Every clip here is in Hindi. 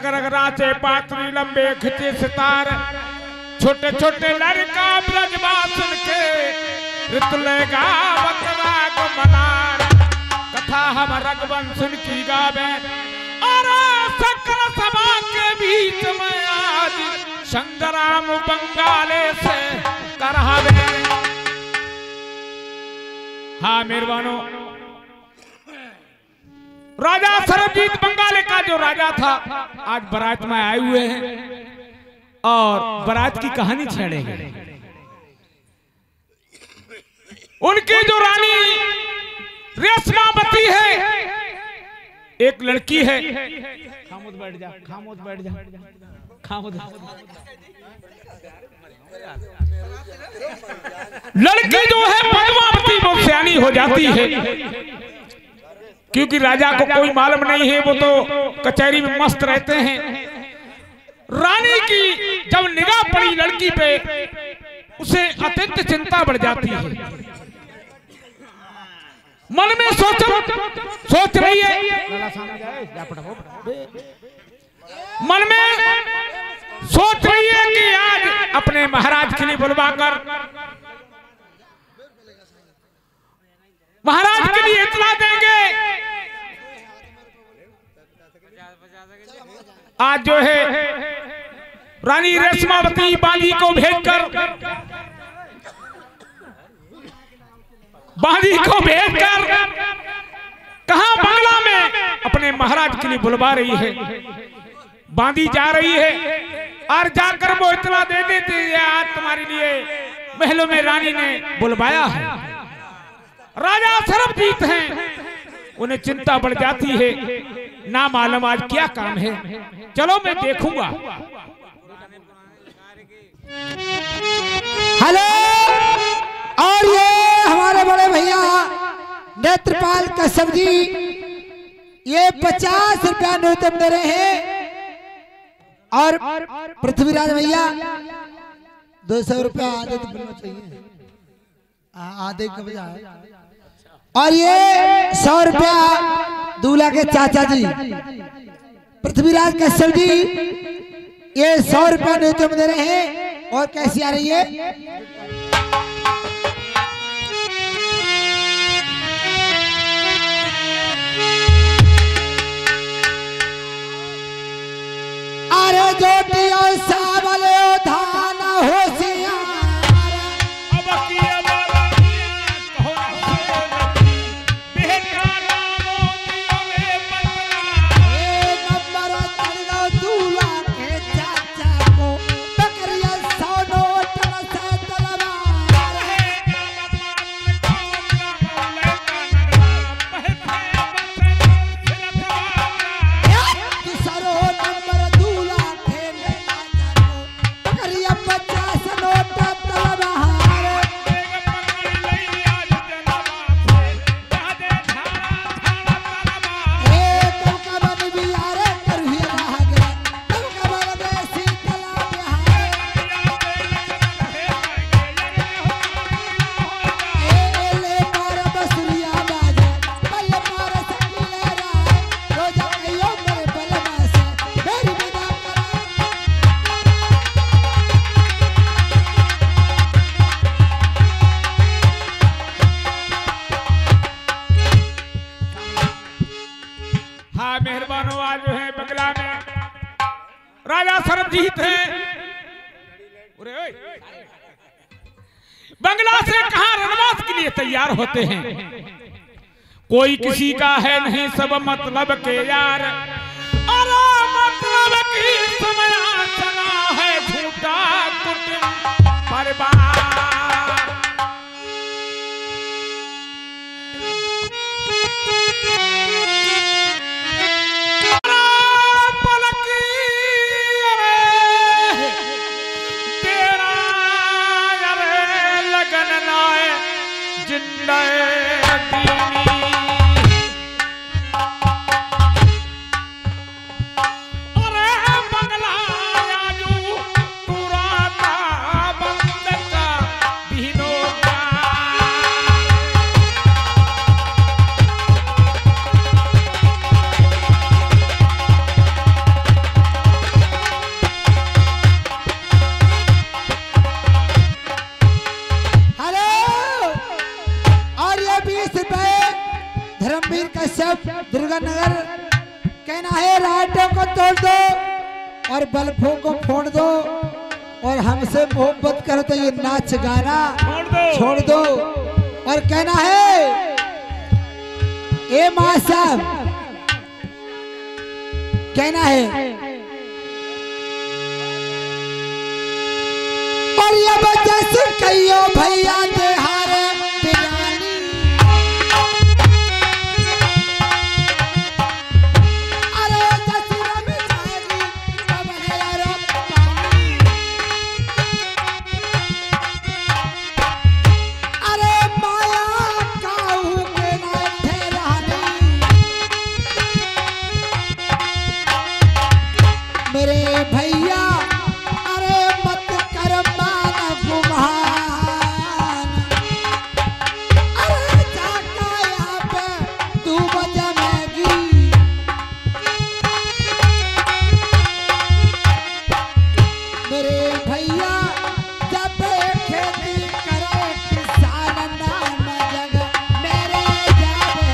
रग रग राचे पात्री लंबे खिंचे सितार, छोटे छोटे लड़का ब्रजवासन के ऋतुलेगा राग मनार। कथा हम रघुवंश की गावे और सकल सभा के बीच में आज संग्राम बंगाले से करावे। हाँ मेहरबानों, राजा सरबजीत बंगाले का जो राजा था आज बारात में आए हुए हैं और बारात की कहानी छेड़ेंगे। उनकी जो रानी रेशमावती है, एक लड़की है। खामोश बैठ जा, खामोश बैठ जा, खामोश। लड़की जो है पद्मावती वो सयानी हो जाती है, क्योंकि राजा को कोई मालूम नहीं है, वो तो कचहरी में मस्त रहते हैं। रानी की जब निगाह पड़ी लड़की पे, उसे अत्यंत चिंता बढ़ जाती है। मन में सोच रही है, मन में सोच रही है कि आज अपने महाराज के लिए बुलवाकर महाराज के लिए इतला देंगे। आज जो है रानी रेशमावती बांदी को भेजकर कहां बंगला में अपने महाराज के लिए बुलवा रही है। बांदी जा रही है और जाकर वो इतला दे देती है, आज तुम्हारे लिए महलों में रानी ने बुलवाया है। राजा सरबजीत हैं, उन्हें चिंता बढ़ जाती है, ना मालूम आज क्या काम है, चलो मैं देखूंगा। हेलो, और ये हमारे बड़े भैया नेत्रपाल कश्यप जी, ये 50 रुपया न्यूनतम दे रहे हैं। और पृथ्वीराज भैया 200 रुपया आधे तो मिलना चाहिए, आधे का बजाय। और ये 100 रुपया दूल्हा के चाचा जी पृथ्वीराज कश्यप जी, ये 100 रुपया न्यूनतम दे रहे हैं। और कैसी आ रही है? अरे ज्योतिया सावले धान होशियार, राजा सरबजीत है। बंगला से कहां रणवास के लिए तैयार होते हैं। कोई किसी का है नहीं, सब मतलब के यार। अरे मतलब की समय चला है झूठा कुटुंब परिवार। और बल्बों को फोड़ दो और हमसे मोहब्बत करो तो ये नाच गाना छोड़ दो और कहना है ए माँ साहब, कहना है और ये बच्चे से कहियो भैया देहारे बिरानी, अरे जसुरा में जाएगी तब है यारो पानी, अरे माया काहू के ना ठहरानी, मेरे भैया अरे मत कर मान गुमान, अरे जाका यहाँ पे तू बजमेगी, मेरे भैया जब खेती करे किसान नाम जग मेरे जावे,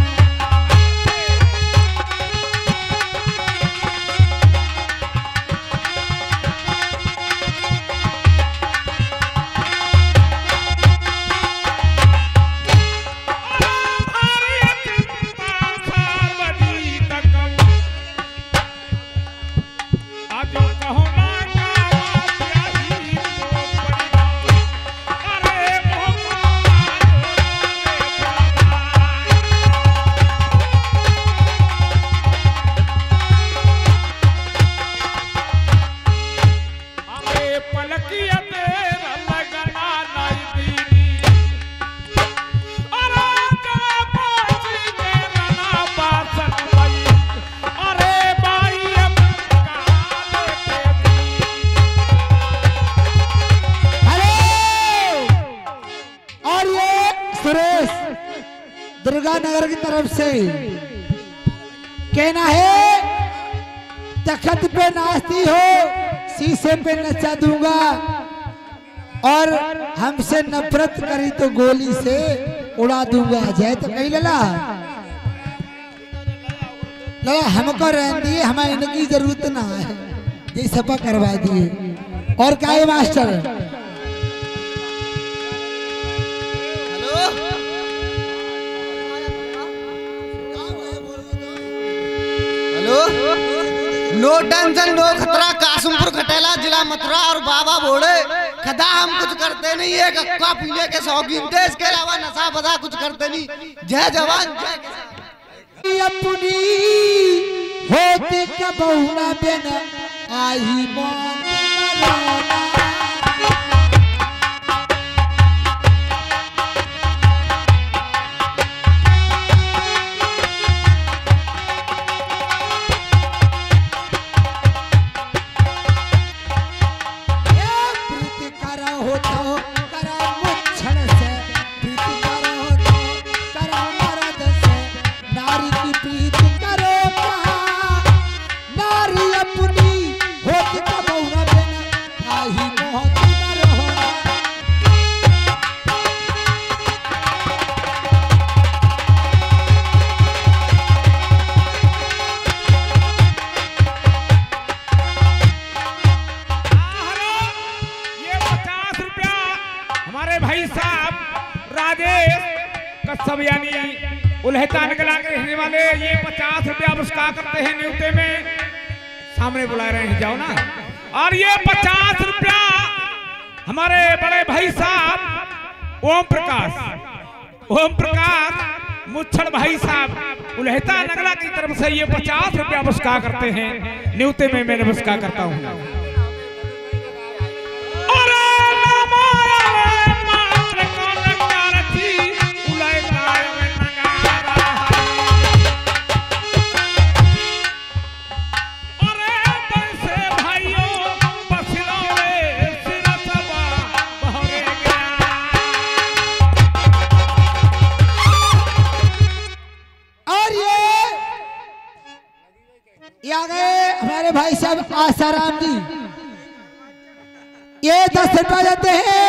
दुर्गा नगर की तरफ से कहना है तखत पे नाचती हो शीशे पे नचा दूंगा और हमसे नफरत करी तो गोली से उड़ा दूंगा। जय तो कही लला लला हमको रहने दिए, हमें इनकी जरूरत ना है, ये सपा करवा दिए। और क्या है मास्टर? नो टेंशन नो खतरा, कासमपुर खटेला जिला मथुरा और बाबा भोड़े खदा हम कुछ करते नहीं है, कक्का पीने के शौकीन थे, इसके अलावा नशा बदा कुछ करते नहीं। जय जवान जय किसान। अपनी होती कबहुना बिन आई मान मराना, सब यानी उल्हेता निकला के रहने वाले ये 50 रुपया पुरस्कार करते हैं न्यूते में, सामने बुला रहे हैं, जाओ ना। और ये 50 रुपया हमारे बड़े भाई साहब ओम प्रकाश मुच्छड़ भाई साहब उल्हेता नगला की तरफ से ये 50 रुपया पुरस्कार करते हैं न्यूते में, मैं नमस्कार करता हूँ। आ गए हमारे भाई साहब आसाराम जी, ये 10 रुपया देते हैं,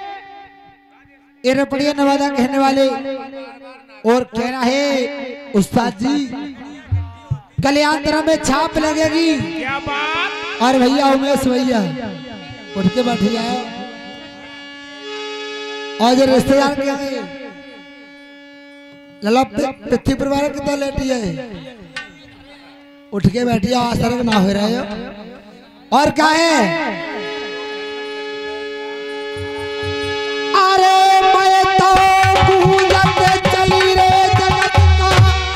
ये रपड़िया नवादा कहने वाले। और कहना है उस्ताद जी कल्याणतरा में छाप लगेगी, क्या बात। और भैया उमेश भैया उठ के बैठ जाओ। और जो रिश्तेदार क्या है लला पृथ्वी परिवार कितना लेटी है, उठ के बैठ जाओ, आसर ना हो रहे हो। और क्या है अरे मैं तो पूजत चली रे जगत का,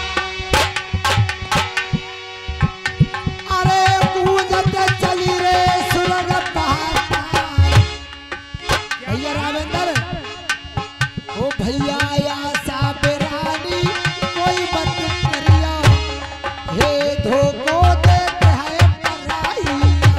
अरे पूजत चली रे सुरग पहाड़। भैया रामेंद्र ओ भैया या साबरानी कोई मत करिया, हे धोखो देते हैं पराई।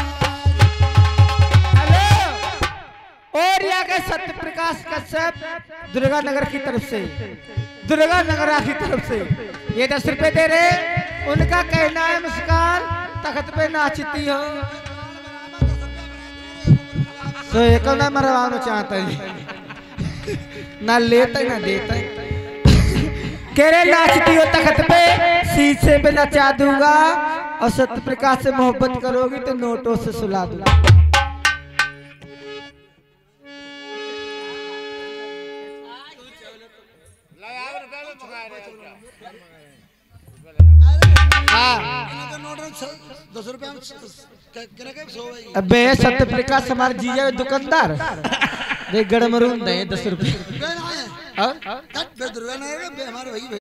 और यहाँ के सत्य प्रकाश कश्यप दुर्गा नगर की तरफ से, दुर्गा नगरा की तरफ से ये 10 रुपए दे रहे। उनका कहना है मुस्कान तख्त पे नाचती हो, तो एक ना मरवाना चाहता है, ना लेता ना देता कह रहे नाचती हो तख्त पे, शीशे पे नचा दूंगा, और सत्य प्रकाश से मोहब्बत करोगी तो नोटों से सुला दूंगा। अबे सत्य प्रकाश हमारे जीजा दुकानदार गड़मरून 10 रुपए।